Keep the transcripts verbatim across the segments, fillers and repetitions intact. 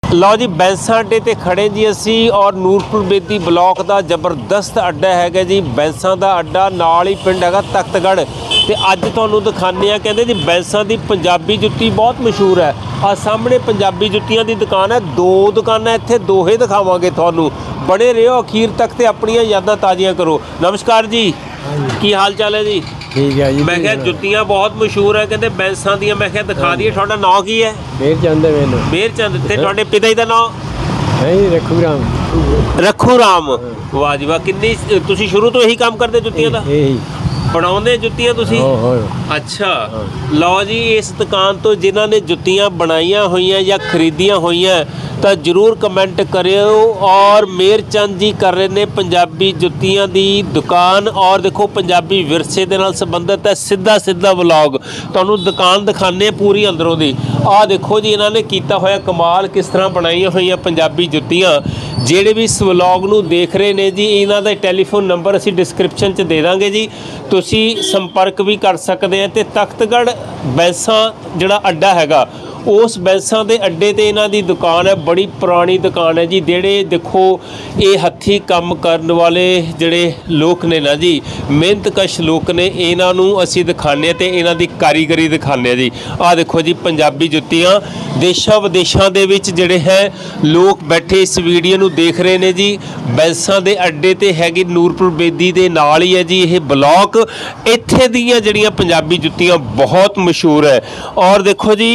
ਲਓ ਜੀ बैंसा अड्डे ते खड़े जी असी और नूरपुर बेदी ब्लॉक का जबरदस्त अड्डा है जी। बैंसा का अड्डा नाल ही पिंड है तख्तगढ़ ते अज तुहानूं दिखाने आ कहते जी बैंसा की पंजाबी जुत्ती बहुत मशहूर है। आ सामने पंजाबी जुत्तियां की दुकान है, दो दुकानां इत्थे दोहे दिखावांगे तुहानूं। बने रहो अखीर तक ते अपनियां यादां ताज़ियां करो। नमस्कार जी, की हाल चाल है जी? ठीक है जी। मैं क्या जुत्तियां बहुत मशहूर है कहते बैंसा दी, मैं क्या दिखा दी। तुहाडा नाम की है? मेहरचंद है मैनू। मेहरचंद। ते तुहाडे पिता जी दा नाम? है जी रखू राम। रखू राम। वाह जी वाह। किन्नी तुसीं शुरू तो यही काम करदे जुत्तियां दा? यही बनाउंदे जुत्तियां तुसीं? अच्छा। लो जी, इस दुकान तो जिन्हां ने जुत्तियां बनाईयां होईयां या खरीदियां होईयां तो जरूर कमेंट करियो। और मेहरचंद जी कर रहे ने पंजाबी जुत्तियां दी दुकान और देखो पंजाबी विरसे दे नाल संबंधित है सीधा सीधा व्लॉग। तुहानूं दुकान दिखाने पूरी अंदरों दी। आ देखो जी इन्हां ने कीता होया कमाल, किस तरह बनाईयां होईयां पंजाबी जुत्तियां। ਜਿਹੜੇ भी इस व्लॉग ਨੂੰ देख रहे ने जी इन्हां दा टैलीफोन नंबर असीं डिस्क्रिप्शन च दे दांगे जी, तुसीं संपर्क भी कर सकते हैं। ते तख्तगढ़ बैंसा जिहड़ा अड्डा हैगा उस बैंसा के अड्डे ते इन्हां दी दुकान है, बड़ी पुरानी दुकान है जी। जेड़े देखो ये हत्थी काम करने वाले जेड़े लोग ने ना जी, मेहनतकश लोग ने, इन्हां नूं असीं दिखाने ते इन्हां दी कारीगरी दिखाने जी। आ देखो जी पंजाबी जुत्तियां देशां विदेशां दे विच जेड़े है लोग बैठे इस वीडियो नूं देख रहे ने जी। बैंसा के अड्डे ते हैगी नूरपुर बेदी दे नाल ही है जी ये ब्लॉक। इत्थे दीयां जेड़ियां पंजाबी जुत्तियां बहुत मशहूर है। और देखो जी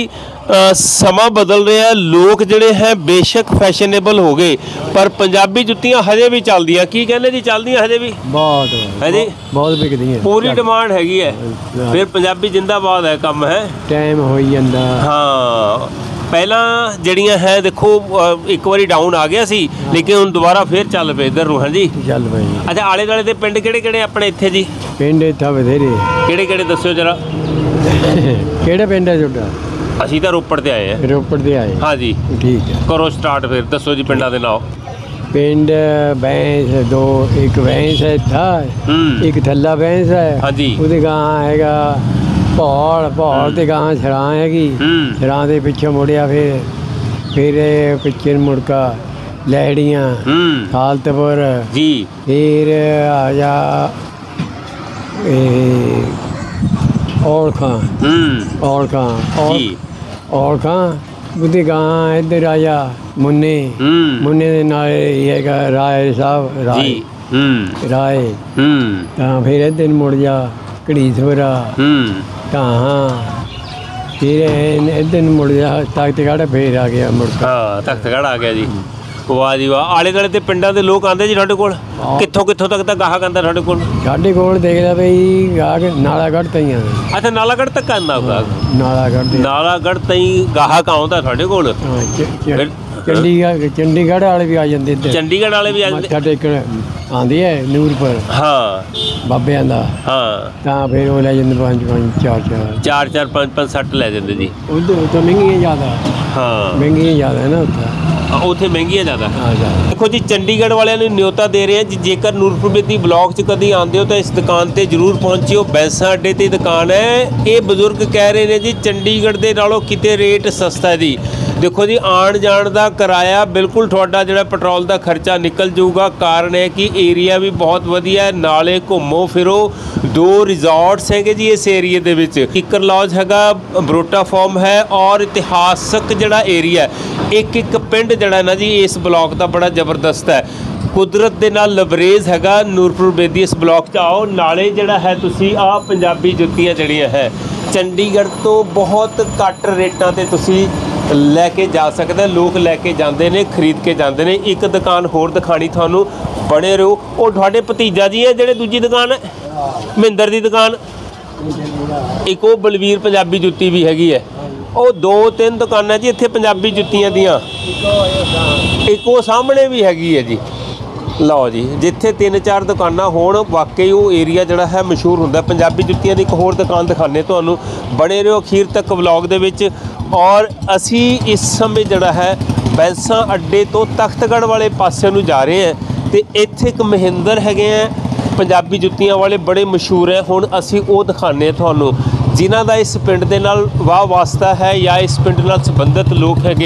समा बदल रहा है, लोग जोड़े हैं बेशक फैशनेबल हो गए पर पंजाबी जुत्तियां हजे भी चलदियां। की कहने जी चलदियां हजे भी बहुत है जी, बहुत बिकदियां, पूरी डिमांड हैगी है। फिर पंजाबी जिंदाबाद है काम है टाइम हो जांदा। हाँ पहला जड़ियां है देखो एक बारी डाउन आ गया सी लेकिन हुण दोबारा फिर चल पे इधर नूं। हाँ जी चल पे। अच्छा आले दुआले दे पिंड किहड़े किहड़े अपने इत्थे जी? पिंड इत्थे बथेरे। किहड़े किहड़े दस्सिओ जरा। किहड़ा पिंड है तुहाडा? ਅਸੀਂ ਤਾਂ ਰੋਪੜ ਤੇ ਆਏ ਆ। ਰੋਪੜ ਤੇ ਆਏ? हाँ जी ठीक है, करो स्टार्ट फिर दसो जी पिंडा दे नाम। पिंड भैंस दो, एक भैंस है था, एक थल्ला भैंस है। हाँ जी। ਉਹਦੇ ਗਾਂ ਹੈਗਾ ਭੌਲ, ਭੌਲ ਤੇ ਗਾਂ ਛੜਾਂ ਹੈਗੀ। ਛੜਾਂ ਦੇ ਪਿੱਛੇ ਮੁੜਿਆ ਫਿਰ ਫਿਰ ਪਿੱਛੇ ਮੁੜਕਾ ਲਹਿੜੀਆਂ ਖਾਲਤਪੁਰ जी। ਫਿਰ ਆ ਜਾ ਇਹ ਔਲਖਾਂ। ਔਲਖਾਂ ਔਲਖਾਂ ਉਹਦੀ ਗਾਂ ਇੱਧਰ ਆ ਜਾ ਮੁੰਨੇ। ਮੁੰਨੇ ਦੇ ਨਾਲ ਇਹ ਹੈਗਾ ਰਾਏ ਸਾਹਿਬ, ਰਾਏ ਰਾਏ ਤਾਂ ਫਿਰ ਇੱਧਰ ਮੁੜ ਜਾ ਘੜੀਸਵਰਾ ਤਾਂ ਫਿਰ ਇੱਧਰ ਮੁੜ ਜਾ ਤਖਤਗੜ੍ਹ ਫਿਰ ਆ ਗਿਆ ਮੁੜ ਕੇ। ਹਾਂ ਤਖਤਗੜ੍ਹ ਆ ਗਿਆ ਜੀ। ਵਾਹ ਜੀ ਵਾਹ। ਆਲੇ ਦੁਆਲੇ ਤੇ ਪਿੰਡਾਂ ਦੇ ਲੋਕ ਆਉਂਦੇ ਜੀ ਤੁਹਾਡੇ ਕੋਲ? ਕਿੱਥੋਂ ਕਿੱਥੋਂ ਤੱਕ ਤਾਂ ਗਾਹਕ ਆਉਂਦਾ ਤੁਹਾਡੇ ਕੋਲ? ਸਾਡੇ ਕੋਲ ਦੇਖ ਲੈ ਬਈ ਗਾਹਕ ਨਾਲਾਗੜ੍ਹ ਤਾਈਂ ਆਉਂਦੇ। ਅੱਛਾ ਨਾਲਾਗੜ੍ਹ ਤੱਕ ਆਉਂਦਾ ਗਾਹਕ? ਨਾਲਾਗੜ੍ਹ ਨਾਲਾਗੜ੍ਹ ਤਾਈਂ ਗਾਹਕ ਆਉਂਦਾ ਤੁਹਾਡੇ ਕੋਲ? ਚੰਡੀਗੜ੍ਹ ਚੰਡੀਗੜ੍ਹ ਵਾਲੇ ਵੀ ਆ ਜਾਂਦੇ ਇੱਧਰ। ਚੰਡੀਗੜ੍ਹ ਵਾਲੇ ਵੀ ਆ ਜਾਂਦੇ? ਮੱਥਾ ਟੇਕਣ ਆਉਂਦੇ ਹੈ ਨੂਰਪੁਰ। ਹਾਂ ਬਾਬਿਆਂ ਦਾ। ਹਾਂ ਤਾਂ ਫਿਰ ਉਹ ਲੈ ਜਾਂਦੇ ਪੰਜ ਪੰਜ ਚਾਰ ਚਾਰ ਚਾਰ ਚਾਰ ਪੰਜ ਪੰਜ ਸੱਟ ਲੈ ਜਾਂਦੇ ਜੀ। ਉਧਰ ਤਾਂ ਮਹਿੰਗੀਆਂ ਜ਼ਿਆਦਾ। ਹਾਂ ਮਹਿੰਗੀਆਂ ਜ਼ਿਆਦਾ ਹੈ ਨਾ ਉੱਥੇ। ਉੱਥੇ ਮਹਿੰਗੀਆਂ ਜ਼ਿਆਦਾ। ਦੇਖੋ ਜੀ ਚੰਡੀਗੜ੍ਹ ਵਾਲਿਆਂ ਨੂੰ ਨਿਯੋਤਾ ਦੇ ਰਹੇ ਆ ਜੀ, ਜੇਕਰ ਨੂਰਪੁਰ ਬੇਦੀ ਬਲਾਕ 'ਚ ਕਦੀ ਆਉਂਦੇ ਹੋ ਤਾਂ ਇਸ ਦੁਕਾਨ ਤੇ ਜ਼ਰੂਰ ਪਹੁੰਚਿਓ। बैंसा अड्डे ਤੇ ਦੁਕਾਨ ਹੈ। ਇਹ ਬਜ਼ੁਰਗ ਕਹਿ ਰਹੇ ਨੇ ਜੀ ਚੰਡੀਗੜ੍ਹ ਦੇ ਨਾਲੋਂ ਕਿਤੇ ਰੇਟ ਸਸਤਾ ਹੈ ਜੀ। देखो जी आन जान का किराया बिल्कुल थोड़ा जो पेट्रोल का खर्चा निकल जाऊगा। कारण है कि एरिया भी बहुत वधिया है, नाले घूमो फिरो। दो रिजॉर्ट्स हैं जी इस एरिए दे विच। किकर लॉज हैगा, बरोटा फॉर्म है और इतिहासक जिहड़ा एरिया एक एक पिंड जिहड़ा ना जी इस ब्लॉक का बड़ा जबरदस्त है। कुदरत के नाल लबरेज हैगा नूरपुर बेदी। इस ब्लॉक च आओ नाले जिहड़ा है तुसी आ पंजाबी जुत्तियां जिहड़ियां है चंडीगढ़ तो बहुत घट रेटां ते तुसी लैके जा सकते। लोग लैके जाते हैं, खरीद के जाते हैं। एक दुकान होर दिखानी थानू, बने रहो। वो तुहाडे भतीजा जी है जिहड़े दूजी दुकान है महिंदर की दुकान, एक वो बलवीर पंजाबी जुत्ती भी हैगी है। वो दो तीन दुकानां जी इत्थे पंजाबी जुत्तियां दियां, एक वो सामने भी हैगी है जी। लो जी जिथे तीन चार दुकानां होण वाकई वो एरिया जिहड़ा है मशहूर हुंदा। पंजाबी जुत्तियां दी एक होर दुकान दिखाने तुहानू, बने रहो अखीर तक व्लॉग दे विच। और असी इस समय जिहड़ा है बैंसा अड्डे तो तख्तगढ़ वाले पासे नूं जा रहे हैं तो इत्थे एक महिंदर हैगे हैं पंजाबी जुत्तियां वाले, बड़े मशहूर है। हुण असी वो दिखाने तुहानू जिन्हां दा इस पिंड दे नाल वाह वास्ता है या इस पिंड नाल संबंधित लोग हैगे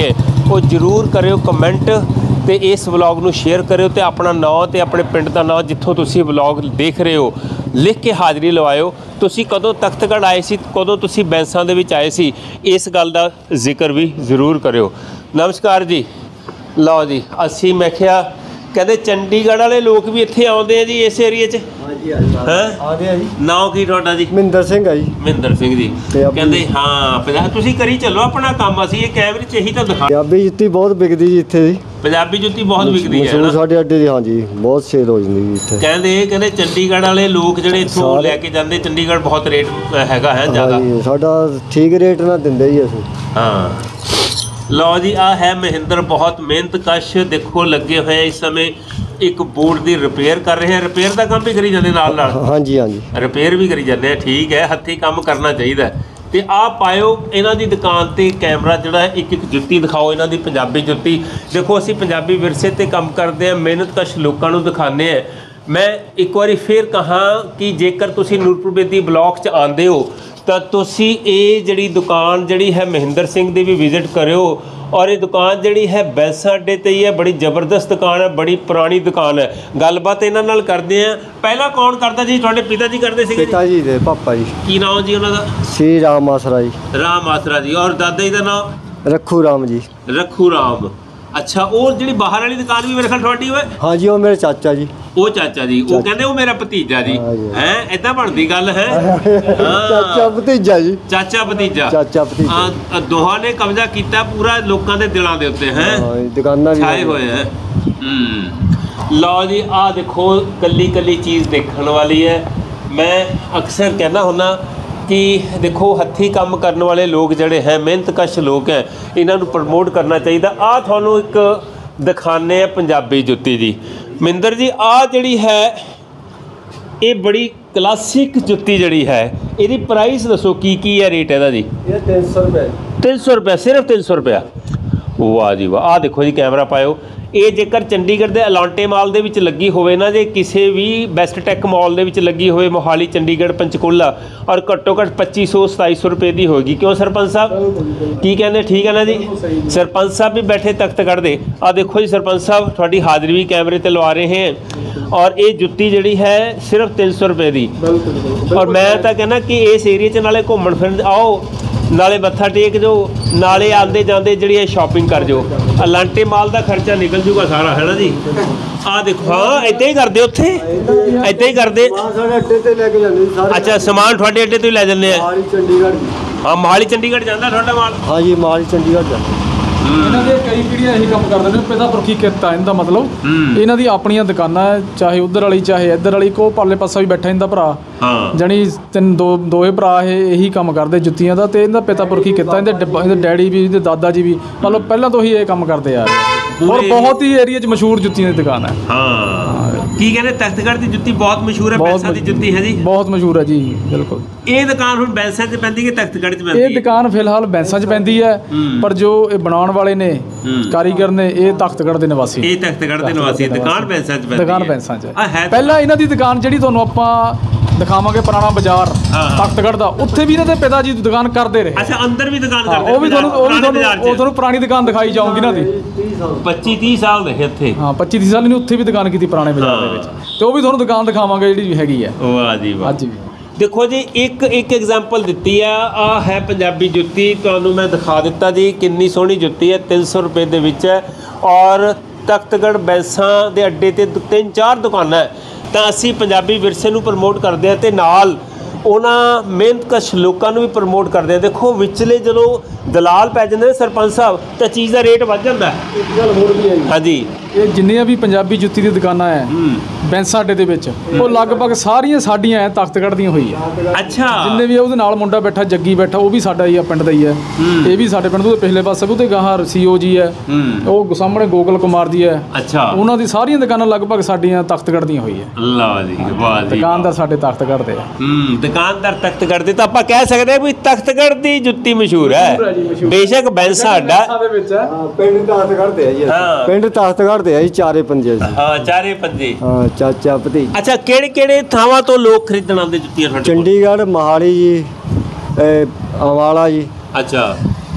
ਉਹ ਜ਼ਰੂਰ ਕਰਿਓ ਕਮੈਂਟ ਤੇ ਇਸ ਵਲੌਗ ਨੂੰ ਸ਼ੇਅਰ ਕਰਿਓ ਤੇ ਆਪਣਾ ਨਾਂ ਤੇ ਆਪਣੇ ਪਿੰਡ ਦਾ ਨਾਂ ਜਿੱਥੋਂ ਤੁਸੀਂ ਵਲੌਗ ਦੇਖ ਰਹੇ ਹੋ ਲਿਖ ਕੇ ਹਾਜ਼ਰੀ ਲਵਾਇਓ। ਤੁਸੀਂ ਕਦੋਂ ਤਖਤਗੜ੍ਹ ਆਏ ਸੀ, ਕਦੋਂ ਤੁਸੀਂ ਬੈਂਸਾਂ ਦੇ ਵਿੱਚ ਆਏ ਸੀ, ਇਸ ਗੱਲ ਦਾ ਜ਼ਿਕਰ ਵੀ ਜ਼ਰੂਰ ਕਰਿਓ। ਨਮਸਕਾਰ ਜੀ। ਲਓ ਜੀ, ਅਸੀਂ ਮੈਂ ਕਿਹਾ ਕਹਿੰਦੇ ਚੰਡੀਗੜ੍ਹ ਵਾਲੇ ਲੋਕ ਵੀ ਇੱਥੇ ਆਉਂਦੇ ਆ ਜੀ ਇਸ ਏਰੀਏ 'ਚ। ਹਾਂਜੀ ਹੈਂ ਆਦੇ ਆ ਜੀ। ਨਾਂ ਕੀ ਤੁਹਾਡਾ ਜੀ? ਮਹਿੰਦਰ ਸਿੰਘ ਆ ਜੀ। ਮਹਿੰਦਰ ਸਿੰਘ ਜੀ ਪੰਜਾਬੀ। ਕਹਿੰਦੇ ਹਾਂ ਪੰਜਾ ਤੁਸੀਂ ਕਰੀ ਚੱਲੋ ਆਪਣਾ ਕੰਮ, ਅਸੀਂ ਇਹ ਕੈਮਰੇ 'ਚ ਇਹੀ ਤਾਂ ਦਿਖਾ। ਪੰਜਾਬੀ ਜੁੱਤੀ ਬਹੁਤ ਵਿਕਦੀ ਜੀ ਇੱਥੇ ਦੀ। ਪੰਜਾਬੀ ਜੁੱਤੀ ਬਹੁਤ ਵਿਕਦੀ ਹੈ ਮਸ਼ਹੂਰ ਨਾ ਸਾਡੇ ਅੱਡੇ ਦੀ। ਹਾਂਜੀ ਬਹੁਤ ਸੇਲ ਹੋ ਜਾਂਦੀ ਜੀ ਇੱਥੇ। ਕਹਿੰਦੇ ਕਹਿੰਦੇ ਚੰਡੀਗੜ੍ਹ ਵਾਲੇ ਲੋਕ ਜਿਹੜੇ ਇੱਥੋਂ ਸਾਰੇ- ਲੈ ਕੇ ਜਾਂਦੇ, ਚੰਡੀਗੜ੍ਹ ਬਹੁਤ ਰੇਟ ਹੈਗਾ ਹੈ ਜ਼ਿਆਦਾ। ਹਾਂਜੀ ਸਾਡਾ ਠੀਕ ਰੇਟ ਨਾਲ ਦਿੰਦੇ ਜੀ ਅਸੀਂ। ਹਾਂ ਲਓ ਜੀ, ਆ ਹੈ ਮਹਿੰਦਰ, ਬਹੁਤ ਮਿਹਨਤਕਸ਼। ਦੇਖੋ ਲੱਗੇ ਹੋਏ ਆ ਇਸ ਸਮੇਂ ਇੱਕ ਬੋਰਡ ਦੀ ਰਿਪੇਅਰ ਕਰ ਰਹੇ ਆ। ਰਿਪੇਅਰ ਦਾ ਕੰਮ ਵੀ ਕਰੀ ਜਾਂਦੇ ਨਾਲ ਨਾਲ, ਹਾਂਜੀ ਹਾਂਜੀ ਰਿਪੇਅਰ ਵੀ ਕਰੀ ਜਾਂਦੇ ਆ। ਠੀਕ ਹੈ, ਹੱਥੀਂ ਕੰਮ ਕਰਨਾ ਚਾਹੀਦਾ। ਤੇ ਆਹ ਪਾਇਓ ਇਹਨਾਂ ਦੀ ਦੁਕਾਨ ਤੇ ਕੈਮਰਾ ਜਿਹੜਾ ਹੈ, ਇੱਕ ਇੱਕ ਜੁੱਤੀ ਦਿਖਾਓ ਇਹਨਾਂ ਦੀ ਪੰਜਾਬੀ ਜੁੱਤੀ। ਦੇਖੋ ਅਸੀਂ ਪੰਜਾਬੀ ਵਿਰਸੇ ਤੇ ਕੰਮ ਕਰਦੇ ਆ, ਮਿਹਨਤਕਸ਼ ਲੋਕਾਂ ਨੂੰ ਦਿਖਾਉਂਦੇ ਆ। ਮੈਂ ਇੱਕ ਵਾਰੀ ਫੇਰ ਕਹਾਂ ਕਿ ਜੇਕਰ ਤੁਸੀਂ ਨੂਰਪੁਰ ਬੇਦੀ ਬਲਾਕ 'ਚ ਆਉਂਦੇ ਹੋ ਤਾਂ ਤੁਸੀਂ ਇਹ ਜਿਹੜੀ ਦੁਕਾਨ ਜਿਹੜੀ ਹੈ ਮਹਿੰਦਰ ਸਿੰਘ ਦੀ ਵੀ ਵਿਜ਼ਿਟ ਕਰਿਓ। ਔਰ ਇਹ ਦੁਕਾਨ ਜਿਹੜੀ ਹੈ ਬੈਂਸਾਂ ਅੱਡੇ ਤੇ ਹੀ ਹੈ। ਬੜੀ ਜ਼ਬਰਦਸਤ ਦੁਕਾਨ ਹੈ, ਬੜੀ ਪੁਰਾਣੀ ਦੁਕਾਨ ਹੈ। ਗੱਲਬਾਤ ਇਹਨਾਂ ਨਾਲ ਕਰਦੇ ਆ। ਪਹਿਲਾਂ ਕੌਣ ਕਰਦਾ ਜੀ? ਤੁਹਾਡੇ ਪਿਤਾ ਜੀ ਕਰਦੇ ਸੀਗੇ ਜੀ? ਪਿਤਾ ਜੀ ਦੇ ਪਾਪਾ ਜੀ ਕੀ ਨਾਮ ਜੀ ਉਹਨਾਂ ਦਾ? ਸ਼੍ਰੀ ਰਾਮ ਆਸਰਾ ਜੀ। ਰਾਮ ਆਸਰਾ ਜੀ। ਔਰ ਦਾਦਾ ਜੀ ਦਾ ਨਾਮ? ਰੱਖੂ ਰਾਮ ਜੀ। ਰੱਖੂ ਰਾਮ। ਅੱਛਾ, ਉਹ ਜਿਹੜੀ ਬਾਹਰ ਵਾਲੀ ਦੁਕਾਨ ਵੀ ਮੇਰੇ ਖਿਆਲ ਤੁਹਾਡੀ ਹੋਏ? ਹਾਂਜੀ ਉਹ ਮੇਰੇ ਚਾਚਾ ਜੀ। ਉਹ ਚਾਚਾ ਜੀ, ਉਹ ਕਹਿੰਦੇ ਉਹ ਮੇਰਾ ਭਤੀਜਾ ਜੀ। ਹੈ ਏਦਾਂ ਬਣਦੀ ਗੱਲ ਹੈ? ਚਾਚਾ ਭਤੀਜਾ ਜੀ। ਚਾਚਾ ਭਤੀਜਾ। ਚਾਚਾ ਭਤੀਜਾ। ਆ ਦੋਹਾਂ ਨੇ ਕਬਜ਼ਾ ਕੀਤਾ ਪੂਰਾ ਲੋਕਾਂ ਦੇ ਦਿਲਾਂ ਦੇ ਉੱਤੇ ਹੈ। ਹਾਂ ਜੀ, ਦੁਕਾਨਾਂ ਵੀ ਛਾਏ ਹੋਏ ਹੈ। ਹੂੰ ਲਓ ਜੀ, ਆਹ ਦੇਖੋ ਕੱਲੀ ਕੱਲੀ ਚੀਜ਼ ਦੇਖਣ ਵਾਲੀ ਹੈ। ਮੈਂ ਅਕਸਰ ਕਹਿੰਦਾ ਹੁੰਦਾ ਕਿ ਦੇਖੋ ਹੱਥੀਂ ਕੰਮ ਕਰਨ ਵਾਲੇ ਲੋਕ ਜਿਹੜੇ ਹੈ, ਮਿਹਨਤਕਸ਼ ਲੋਕ ਹੈ, ਇਹਨਾਂ ਨੂੰ ਪ੍ਰਮੋਟ ਕਰਨਾ ਚਾਹੀਦਾ। ਆਹ ਤੁਹਾਨੂੰ ਇੱਕ ਦਿਖਾਉਂਦੇ ਆ ਪੰਜਾਬੀ ਜੁੱਤੀ ਜੀ। ਮਹਿੰਦਰ ਜੀ, ਆਹ ਜਿਹੜੀ ਹੈ ਇਹ ਬੜੀ ਕਲਾਸਿਕ ਜੁੱਤੀ ਜਿਹੜੀ ਹੈ, ਇਹਦੀ ਪ੍ਰਾਈਸ ਦੱਸੋ ਕੀ ਕੀ ਹੈ, ਰੇਟ ਇਹਦਾ ਜੀ? ਇਹ ਤਿੰਨ ਸੌ ਰੁਪਏ। ਤਿੰਨ ਸੌ ਰੁਪਏ, ਸਿਰਫ ਤਿੰਨ ਸੌ ਰੁਪਇਆ। ਵਾਹ ਜੀ ਵਾਹ। ਆਹ ਦੇਖੋ ਜੀ, ਕੈਮਰਾ ਪਾਇਓ। ਇਹ ਜੇਕਰ ਚੰਡੀਗੜ੍ਹ ਦੇ ਅਲਾਂਟੇ ਮਾਲ ਦੇ ਵਿੱਚ ਲੱਗੀ ਹੋਵੇ ਨਾ, ਜੇ ਕਿਸੇ ਵੀ ਬੈਸਟ ਟੈਕ ਮਾਲ ਦੇ ਵਿੱਚ ਲੱਗੀ ਹੋਵੇ, ਮੋਹਾਲੀ, ਚੰਡੀਗੜ੍ਹ, ਪੰਚਕੂਲਾ, ਔਰ ਘੱਟੋ ਘੱਟ ਪੱਚੀ ਸੌ ਸਤਾਈ ਸੌ ਰੁਪਏ ਦੀ ਹੋਏਗੀ। ਕਿਉਂ ਸਰਪੰਚ ਸਾਹਿਬ ਕੀ ਕਹਿੰਦੇ? ਠੀਕ ਹੈ ਨਾ ਜੀ? ਸਰਪੰਚ ਸਾਹਿਬ ਵੀ ਬੈਠੇ ਤਖਤਗੜ੍ਹ ਦੇ। ਆਹ ਦੇਖੋ ਜੀ ਸਰਪੰਚ ਸਾਹਿਬ, ਤੁਹਾਡੀ ਹਾਜ਼ਰੀ ਵੀ ਕੈਮਰੇ ਤੇ ਲਵਾ ਰਹੇ ਹੈ। ਔਰ ਇਹ ਜੁੱਤੀ ਜਿਹੜੀ ਹੈ ਸਿਰਫ ਤਿੰਨ ਸੌ ਰੁਪਏ ਦੀ। ਔਰ ਮੈਂ ਤਾਂ ਕਹਿੰਦਾ ਕਿ ਇਸ ਏਰੀਏ 'ਚ ਨਾਲੇ ਘੁੰਮਣ ਫਿਰਨ ਆਓ, ਨਾਲੇ ਮੱਥਾ ਟੇਕ ਜਾਓ, ਨਾਲੇ ਆਉਂਦੇ ਜਾਂਦੇ ਜਿਹੜੀ ਹੈ ਸ਼ਾਪਿੰਗ ਕਰ ਜਾਓ। ਅਲਾਂਟੇ ਮਾਲ ਦਾ ਖਰਚਾ ਨਿਕਲ ਜੂਗਾ ਸਾਰਾ, ਹੈ ਨਾ ਜੀ? ਆਹ ਦੇਖੋ, ਹਾਂ ਇੱਦਾਂ ਹੀ ਕਰਦੇ ਉੱਥੇ, ਇੱਦਾਂ ਹੀ ਕਰਦੇ। ਸਾਡੇ ਅੱਡੇ ਤੇ ਲੈ ਕੇ ਜਾਂਦੇ ਜੀ ਸਾਰੇ। ਅੱਛਾ, ਸਮਾਨ ਤੁਹਾਡੇ ਅੱਡੇ ਤੋਂ ਹੀ ਲੈ ਜਾਂਦੇ ਆ? ਮੋਹਾਲੀ ਚੰਡੀਗੜ੍ਹ ਜੀ। ਹਾਂ, ਮੋਹਾਲੀ ਚੰਡੀਗੜ੍ਹ ਜਾਂਦਾ ਤੁਹਾਡਾ ਮਾਲ? ਹਾਂਜੀ ਮੋਹਾਲੀ ਚੰਡੀਗੜ੍ਹ ਜਾਂਦੇ। ਇਹਨਾਂ ਦੇ ਕਈ ਪੀੜ੍ਹੀਆਂ ਇਹੀ ਕੰਮ ਕਰਦੇ ਨੇ। ਪਿਤਾ ਪੁਰਖੀ ਕਿੱਤਾ ਇਹਦਾ ਮਤਲਬ। ਇਹਨਾਂ ਦੀ ਆਪਣੀਆਂ ਦੁਕਾਨਾਂ ਹੈ, ਚਾਹੇ ਉਧਰ ਵਾਲੀ ਚਾਹੇ ਇੱਧਰ ਵਾਲੀ। ਕੋ ਪਰਲੇ ਪਾਸਾ ਵੀ ਬੈਠਾ ਇਹਦਾ ਭਰਾ। ਹਾਂ ਜਾਣੀ ਤਿੰਨ ਦੋ ਦੋਵੇਂ ਭਰਾ ਇਹ ਇਹੀ ਕੰਮ ਕਰਦੇ ਜੁੱਤੀਆਂ ਦਾ। ਤੇ ਇਹਦਾ ਪਿਤਾ ਪੁਰਖੀ ਕਿੱਤਾ। ਇਹਦੇ ਡੱਬਾ- ਇਹਦੇ ਡੈਡੀ ਵੀ, ਇਹਦੇ ਦਾਦਾ ਜੀ ਵੀ ਮਤਲਬ ਪਹਿਲਾਂ ਤੋਂ ਹੀ ਇਹ ਕੰਮ ਕਰਦੇ ਆ ਰਹੇ। ਔਰ ਬਹੁਤ ਹੀ ਏਰੀਆ 'ਚ ਮਸ਼ਹੂਰ ਜੁੱਤੀਆਂ ਦੀ ਦੁਕਾਨ ਹੈ। ਹਾਂ ਕੀ ਕਹਿੰਦੇ? ਤਖਤਗੜ੍ਹ ਦੀ ਜੁੱਤੀ ਬਹੁਤ ਮਸ਼ਹੂਰ ਹੈ, ਬੈਂਸਾਂ ਦੀ ਜੁੱਤੀ ਹੈ ਜੀ? ਬਹੁਤ ਮਸ਼ਹੂਰ ਹੈ ਜੀ, ਬਿਲਕੁਲ। ਇਹ ਦੁਕਾਨ ਹੁਣ ਬੈਂਸਾਂ 'ਚ ਪੈਂਦੀ ਕਿ ਤਖਤਗੜ੍ਹ 'ਚ ਪੈਂਦੀ ਇਹ ਹੈ? ਦੁਕਾਨ ਫਿਲਹਾਲ ਬੈਂਸਾਂ 'ਚ ਪੈਂਦੀ ਹੈ, ਪਰ ਜੋ ਇਹ ਬਣਾਉਣ ਵਾਲੇ ਨੇ, ਕਾਰੀਗਰ ਨੇ, ਇਹ ਤਖਤਗੜ੍ਹ ਦੇ ਨਿਵਾਸੀ ਨੇ। ਇਹ ਤਖਤਗੜ੍ਹ ਦੇ ਨਿਵਾਸੀ ਹੈ। ਦੁਕਾਨ ਬੈਂਸਾਂ 'ਚ ਪੈਂਦੀ ਹੈ? ਦੁਕਾਨ ਬੈਂਸਾਂ 'ਚ ਹੈ। ਆ ਹੈ ਪਹਿਲਾਂ ਇਹਨਾਂ ਦੀ ਦੁਕਾਨ ਜਿਹੜੀ ਤੁਹਾਨੂੰ ਆਪਾਂ ਦਿਖਾਵਾਂਗੇ, ਪੁਰਾਣਾ ਬਾਜ਼ਾਰ ਤਖਤਗੜ੍ਹ ਦਾ, ਉੱਥੇ ਵੀ ਇਹਨਾਂ ਦੇ ਪਿਤਾ ਜੀ ਦੁਕਾਨ ਕਰਦੇ ਰਹੇ। ਅੱਛਾ, ਅੰਦਰ ਵੀ ਦੁਕਾਨ ਹਾਂ, ਕਰਦੇ? ਉਹ ਵੀ ਤੁਹਾਨੂੰ ਉਹ ਵੀ ਤੁਹਾਨੂੰ ਉਹ ਤੁਹਾਨੂੰ ਪੁਰਾਣੀ ਦੁਕਾਨ ਦਿਖਾਈ ਜਾਊਗੀ ਇਹਨਾਂ ਦੀ। ਪੱਚੀ ਤੀਹ ਸਾਲ ਦੇ ਇੱਥੇ। ਹਾਂ, ਪੱਚੀ ਤੀਹ ਸਾਲ ਨੇ ਉੱਥੇ ਵੀ ਦੁਕਾਨ ਕੀਤੀ ਪੁਰਾਣੇ ਬਾਜ਼ਾਰ ਦੇ ਵਿੱਚ। ਤੇ ਉਹ ਵੀ ਤੁਹਾਨੂੰ ਦੁਕਾਨ ਦਿਖਾਵਾਂਗੇ ਜਿਹੜੀ ਹੈਗੀ ਹੈ ਵਾਹ ਜੀ ਵਾਹ। ਅੱਜ ਵੀ। ਦੇਖੋ ਜੀ, ਇੱਕ ਇੱਕ ਐਗਜ਼ਾਮਪਲ ਦਿੱਤੀ ਆ। ਆ ਹੈ ਪੰਜਾਬੀ ਜੁੱਤੀ, ਤੁਹਾਨੂੰ ਮੈਂ ਦਿਖਾ ਦਿੱਤਾ ਜੀ ਕਿੰਨੀ ਸੋਹਣੀ ਜੁੱਤੀ ਹੈ, ਤਿੰਨ ਸੌ ਰੁਪਏ ਦੇ ਵਿੱਚ ਹੈ। ਔਰ ਤਖਤਗੜ੍ਹ ਬੈਂਸਾਂ ਦੇ ਅੱਡੇ ਤੇ ਤਿੰਨ ਚਾਰ ਦੁਕਾਨਾਂ ਹੈ। ਤਾਂ ਅਸੀਂ ਪੰਜਾਬੀ ਵਿਰਸੇ ਨੂੰ ਪ੍ਰਮੋਟ ਕਰਦੇ ਹਾਂ ਤੇ ਨਾਲ ਉਹਨਾਂ ਮਿਹਨਤਕਸ਼ ਲੋਕਾਂ ਨੂੰ ਵੀ ਪ੍ਰਮੋਟ ਕਰਦੇ ਹਾਂ। ਦੇਖੋ ਵਿਚਲੇ ਜਦੋਂ ਦਲਾਲ ਪੈ ਜਾਂਦੇ ਨੇ ਸਰਪੰਚ ਸਾਹਿਬ, ਤਾਂ ਚੀਜ਼ ਦਾ ਰੇਟ ਵੱਧ ਜਾਂਦਾ। ਇੱਕ ਗੱਲ ਹੋਰ ਵੀ ਹੈ ਜੀ। ਹਾਂਜੀ, ਇਹ ਜਿੰਨੀਆਂ ਵੀ ਪੰਜਾਬੀ ਜੁੱਤੀ ਦੀ ਦੁਕਾਨਾਂ ਹੈ ਬੈਂਸਾਂ ਅੱਡੇ ਦੇ ਵਿੱਚ, ਉਹ ਲਗਭਗ ਸਾਰੀਆਂ ਸਾਡੀਆਂ ਐ ਤਖਤਗੜ੍ਹ ਦੀਆਂ ਹੋਈ ਹੈ। ਅੱਛਾ। ਜਿੰਨੇ ਵੀ ਉਹਦੇ ਨਾਲ ਮੁੰਡਾ ਬੈਠਾ, ਜੱਗੀ ਬੈਠਾ, ਉਹ ਵੀ ਸਾਡਾ ਹੀ ਆ, ਪਿੰਡ ਦਾ ਹੀ ਹੈ। ਇਹ ਵੀ ਸਾਡੇ ਪਿੰਡ ਤੋਂ ਪਿਛਲੇ ਪਾਸੇ ਉਹਦੇ ਗਾਹਾਂ ਸੀਓ ਜੀ ਹੈ, ਉਹ ਸਾਹਮਣੇ ਗੋਗਲ ਕੁਮਾਰ ਜੀ ਹੈ। ਅੱਛਾ। ਉਹਨਾਂ ਦੀ ਸਾਰੀਆਂ ਦੁਕਾਨਾਂ ਲਗਭਗ ਸਾਡੀਆਂ ਤਖਤਗੜ੍ਹ ਦੀਆਂ ਹੋਈ ਹੈ। ਲਓ ਜੀ ਵਾਹ ਜੀ। ਦੁਕਾਨਦਾਰ ਸਾਡੇ ਤਖਤਗੜ੍ਹ ਦੇ ਆ। ਹੂੰ ਦੁਕਾਨਦਾਰ ਤਖਤਗੜ੍ਹ ਦੇ, ਤਾਂ ਆਪਾਂ ਕਹਿ ਸਕਦੇ ਹਾਂ ਵੀ ਤਖਤਗੜ੍ਹ ਦੀ ਜੁੱਤੀ ਮਸ਼ਹੂਰ ਹੈ। ਬੇਸ਼ੱਕ ਬੈਂਸਾਂ ਅੱਡਾ ਦੇ ਵਿੱਚ ਹੈ। ਹਾਂ ਪਿੰਡ ਤਖਤਗੜ੍ਹ ਦੇ ਆ ਜੀ। ਹਾਂ। ਪਿੰਡ ਤਖਤਗੜ੍ਹ ਦੇ ਆ ਜੀ, ਚਾਰੇ ਪੰਜੇ ਜੀ। ਹਾਂ, ਚਾਰੇ ਪੰਜੇ। ਹਾਂ ਚਾਚਾ ਭਤੀਜਾ। ਅੱਛਾ, ਕਿਹੜੇ ਕਿਹੜੇ ਥਾਵਾਂ ਤੋਂ ਲੋਕ ਖਰੀਦਣ ਆਉਂਦੇ ਜੁੱਤੀਆਂ ਤੁਹਾਡੇ ਕੋਲ? ਚੰਡੀਗੜ੍ਹ, ਮੋਹਾਲੀ ਜੀ, ਇਹ ਅੰਬਾਲਾ ਜੀ, ਅੱਛਾ।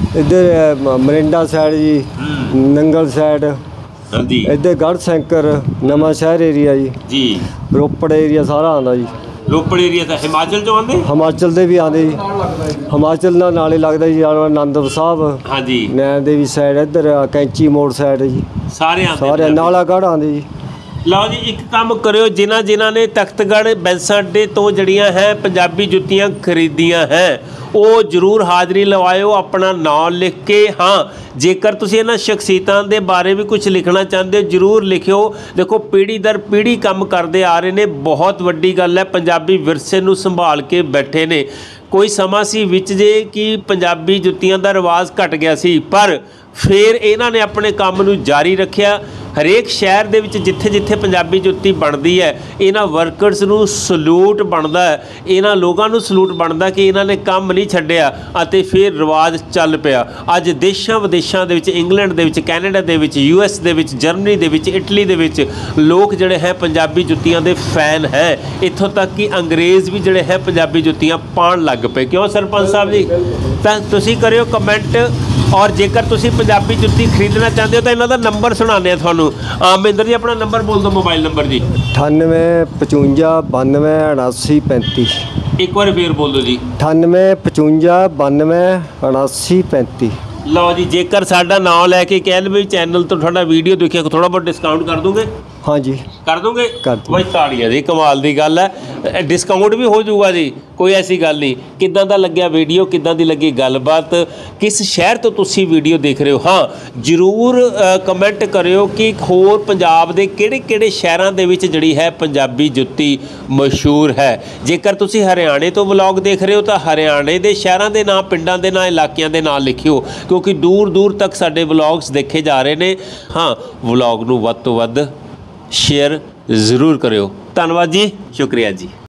ਇੱਧਰ ਹੈ ਮ- ਮਰਿੰਡਾ ਸਾਈਡ ਜੀ, ਨੰਗਲ ਸਾਈਡ, ਹਾਂਜੀ ਇੱਧਰ ਗੜ੍ਹ ਸ਼ੰਕਰ, ਨਵਾਂ ਸ਼ਹਿਰ ਏਰੀਆ ਜੀ, ਜੀ। ਰੋਪੜ ਏਰੀਆ ਸਾਰਾ ਆਉਂਦਾ ਜੀ। ਰੋਪੜ ਏਰੀਆ ਤਾਂ ਹਿਮਾਚਲ ਚੋਂ ਆਉਂਦੇ? ਹਿਮਾਚਲ ਦੇ ਵੀ ਆਉਂਦੇ ਜੀ, ਹਿਮਾਚਲ ਨਾਲ ਨਾਲੇ ਲੱਗਦਾ ਜੀ ਆਨੰਦਪੁਰ ਸਾਹਿਬ, ਹਾਂਜੀ ਨੈਣ ਦੇਵੀ ਸਾਈਡ, ਇੱਧਰ ਆ ਕੈਂਚੀ ਮੋੜ ਸਾਈਡ ਜੀ, ਸਾਰੇ ਆਉਂਦੇ ਸਾਰੇ ਪੰਜਾਬੀ। ਨਾਲਾਗੜ੍ਹ ਆਉਂਦੇ ਜੀ। ਲਓ ਜੀ, ਇੱਕ ਕੰਮ ਕਰਿਓ, ਜਿਨ੍ਹਾਂ ਜਿਨ੍ਹਾਂ ਨੇ ਤਖਤਗੜ੍ਹ ਬੈਂਸਾਂ ਅੱਡੇ ਤੋਂ ਜਿਹੜੀਆਂ ਹੈ ਪੰਜਾਬੀ ਜੁੱਤੀਆਂ ਖਰੀਦੀਆਂ ਹੈ, ਉਹ ਜ਼ਰੂਰ ਹਾਜ਼ਰੀ ਲਵਾਇਓ, ਆਪਣਾ ਨਾਮ ਲਿਖ ਕੇ। ਹਾਂ, ਜੇਕਰ ਤੁਸੀਂ ਇਹਨਾਂ ਸ਼ਖਸੀਅਤਾਂ ਦੇ ਬਾਰੇ ਵੀ ਕੁਝ ਲਿਖਣਾ ਚਾਹੁੰਦੇ ਹੋ ਜ਼ਰੂਰ ਲਿਖਿਓ। ਦੇਖੋ, ਪੀੜ੍ਹੀ ਦਰ ਪੀੜ੍ਹੀ ਕੰਮ ਕਰਦੇ ਆ ਰਹੇ ਨੇ, ਬਹੁਤ ਵੱਡੀ ਗੱਲ ਹੈ, ਪੰਜਾਬੀ ਵਿਰਸੇ ਨੂੰ ਸੰਭਾਲ ਕੇ ਬੈਠੇ ਨੇ। ਕੋਈ ਸਮਾਂ ਸੀ ਵਿੱਚ ਜੇ ਕਿ ਪੰਜਾਬੀ ਜੁੱਤੀਆਂ ਦਾ ਰਿਵਾਜ ਘਟ ਗਿਆ ਸੀ, ਪਰ ਫਿਰ ਇਹਨਾਂ ਨੇ ਆਪਣੇ ਕੰਮ ਨੂੰ ਜਾਰੀ ਰੱਖਿਆ। ਹਰੇਕ ਸ਼ਹਿਰ ਦੇ ਵਿੱਚ ਜਿੱਥੇ ਜਿੱਥੇ ਪੰਜਾਬੀ ਜੁੱਤੀ ਬਣਦੀ ਹੈ, ਇਹਨਾਂ ਵਰਕਰਸ ਨੂੰ ਸਲੂਟ ਬਣਦਾ ਹੈ, ਇਹਨਾਂ ਲੋਕਾਂ ਨੂੰ ਸਲੂਟ ਬਣਦਾ ਕਿ ਇਹਨਾਂ ਨੇ ਕੰਮ ਨਹੀਂ ਛੱਡਿਆ ਅਤੇ ਫਿਰ ਰਿਵਾਜ ਚੱਲ ਪਿਆ। ਅੱਜ ਦੇਸ਼ਾਂ ਵਿਦੇਸ਼ਾਂ ਦੇ ਵਿੱਚ, ਇੰਗਲੈਂਡ ਦੇ ਵਿੱਚ, ਕੈਨੇਡਾ ਦੇ ਵਿੱਚ, ਯੂ ਐਸ ਦੇ ਵਿੱਚ, ਜਰਮਨੀ ਦੇ ਵਿੱਚ, ਇਟਲੀ ਦੇ ਵਿੱਚ ਲੋਕ ਜਿਹੜੇ ਹੈ ਪੰਜਾਬੀ ਜੁੱਤੀਆਂ ਦੇ ਫੈਨ ਹੈ। ਇੱਥੋਂ ਤੱਕ ਕਿ ਅੰਗਰੇਜ਼ ਵੀ ਜਿਹੜੇ ਹੈ ਪੰਜਾਬੀ ਜੁੱਤੀਆਂ ਪਾਉਣ ਲੱਗ ਪਏ। ਕਿਉਂ ਸਰਪੰਚ ਸਾਹਿਬ ਜੀ? ਤਾਂ ਤੁਸੀਂ ਕਰਿਓ ਕਮੈਂਟ। ਔਰ ਜੇਕਰ ਤੁਸੀਂ ਪੰਜਾਬੀ ਜੁੱਤੀ ਖਰੀਦਣਾ ਚਾਹੁੰਦੇ ਹੋ ਤਾਂ ਇਹਨਾਂ ਦਾ ਨੰਬਰ ਸੁਣਾਉਂਦੇ ਆ ਤੁਹਾਨੂੰ। ਆਮਿੰਦਰ ਜੀ, ਆਪਣਾ ਨੰਬਰ ਬੋਲ ਦਿਓ, ਮੋਬਾਈਲ ਨੰਬਰ ਜੀ। ਅਠਾਨਵੇਂ ਪਚਵੰਜਾ ਬਾਨਵੇਂ ਉਣਾਸੀ ਪੈਂਤੀ। ਇੱਕ ਵਾਰ ਫੇਰ ਬੋਲ ਦਿਓ ਜੀ। ਅਠਾਨਵੇਂ ਪਚਵੰਜਾ ਬਾਨਵੇਂ ਉਣਾਸੀ ਪੈਂਤੀ। ਲਓ ਜੀ, ਜੇਕਰ ਸਾਡਾ ਨਾਮ ਲੈ ਕੇ ਕਹਿ ਲਵੇ ਚੈਨਲ ਤੋਂ ਤੁਹਾਡਾ ਵੀਡੀਓ ਦੇਖਿਆ, ਥੋੜਾ ਬਹੁਤ ਡਿਸਕਾਊਂਟ ਕਰ ਦੋਗੇ? ਹਾਂਜੀ ਕਰ ਦੋਗੇ? ਕਰ ਦਿਓ। ਬਈ ਤਾੜੀਆਂ ਜੀ, ਕਮਾਲ ਦੀ ਗੱਲ ਹੈ। ਡਿਸਕਾਊਂਟ ਵੀ ਹੋ ਜਾਊਗਾ ਜੀ, ਕੋਈ ਐਸੀ ਗੱਲ ਨਹੀਂ। ਕਿੱਦਾਂ ਦਾ ਲੱਗਿਆ ਵੀਡੀਓ, ਕਿੱਦਾਂ ਦੀ ਲੱਗੀ ਗੱਲਬਾਤ, ਕਿਸ ਸ਼ਹਿਰ ਤੋਂ ਤੁਸੀਂ ਵੀਡੀਓ ਦੇਖ ਰਹੇ ਹੋ? ਹਾਂ, ਜ਼ਰੂਰ ਕਮੈਂਟ ਕਰਿਓ ਕਿ ਹੋਰ ਪੰਜਾਬ ਦੇ ਕਿਹੜੇ ਕਿਹੜੇ ਸ਼ਹਿਰਾਂ ਦੇ ਵਿੱਚ ਜਿਹੜੀ ਹੈ ਪੰਜਾਬੀ ਜੁੱਤੀ ਮਸ਼ਹੂਰ ਹੈ। ਜੇਕਰ ਤੁਸੀਂ ਹਰਿਆਣੇ ਤੋਂ ਵਲੌਗ ਦੇਖ ਰਹੇ ਹੋ ਤਾਂ ਹਰਿਆਣੇ ਦੇ ਸ਼ਹਿਰਾਂ ਦੇ ਨਾਂ, ਪਿੰਡਾਂ ਦੇ ਨਾਂ, ਇਲਾਕਿਆਂ ਦੇ ਨਾਂ ਲਿਖਿਓ, ਕਿਉਂਕਿ ਦੂਰ ਦੂਰ ਤੱਕ ਸਾਡੇ ਵਲੌਗਸ ਦੇਖੇ ਜਾ ਰਹੇ ਨੇ। ਹਾਂ, ਵਲੌਗ ਨੂੰ ਵੱਧ ਤੋਂ ਵੱਧ ਸ਼ੇਅਰ ਜ਼ਰੂਰ ਕਰਿਓ। ਧੰਨਵਾਦ ਜੀ, ਸ਼ੁਕਰੀਆ ਜੀ।